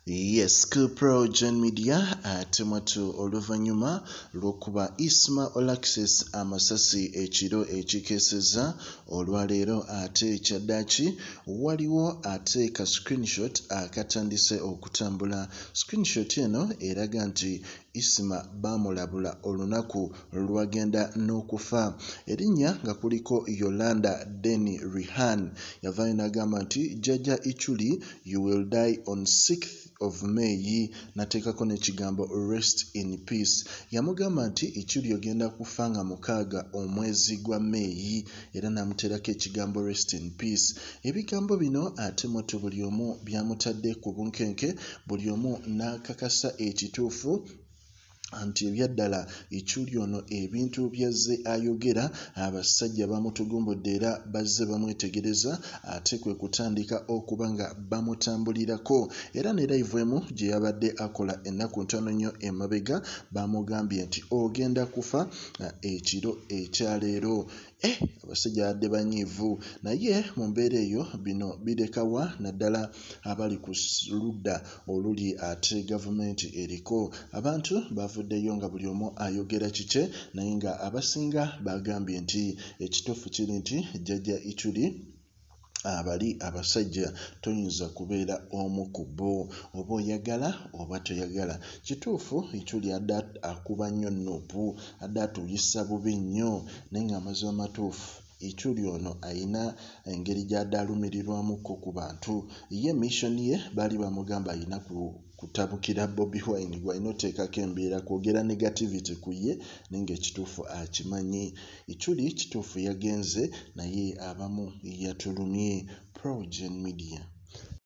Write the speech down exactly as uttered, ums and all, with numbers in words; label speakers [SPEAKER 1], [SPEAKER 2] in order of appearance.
[SPEAKER 1] Yes, ku PROJOURN media ate mwatu oluvanyuma lw'okuba isma olaxess amasasi ekiro ekikeeseza olwaleero ate ekyaddaaki waliwo ate ka screenshot akatandise okutambula. Screenshot eno eraga nti isma bamulabula olunaku lwagenda n'okufa. Erinnya nga kuliko Yolanda Deni Rihan yavaayo n'agamba nti JAJJA ICHULI you will die on sixth of May, nateekako n'ekigambo rest in peace. Yamugamba nti Ichuli ogenda kufa nga mukaaga omwezi gwa May era namuteerako ekigambo rest in peace. Ebigambo bino ate mwatu buli omu byamutadde ku bunkenke, buli omu n'akakasa ekituufu anti ebyaddala Ichuli ono ebintu byazze ayogera abasajja bamutugumbudde era bazze bamwetegereza ate kwe kutandika okuba nga bamutambulirako. Era ne live emu gye yabadde akola ennaku ntono nnyo emabega bamugambye nti ogenda kufa ekiro ekyaleero. Eh, abasajja badde banyiivu naye mu mbeera eyo bino birekawa naddala abali ku ludda oluli ate gavumenti eriko. Abantu bavuddeyo nga buli omu ayogera kikye naye nga abasinga bagambye nti ekituufu kiri nti JAJJA ICHULI abali abasajja toyinza kubeera omu ku bo, oba oyagala oba toyagala. Kituufu Ichuli adda akuba nnyo Nup, adda atuyisa bubi nnyo naye nga amazima amatuufu Ichuli ono ayina engeri gy'adda alumirirwamukko ku bantu. Ye mission ye baali bamugamba ayina ku kutabukira Bobi Wine gw'alina oteekako embeera kwogera negativity ku ye naye ng'ekituufu akimanyi. Ichuli kituufu yagenze naye abamu yatulumye. PROJOURN media.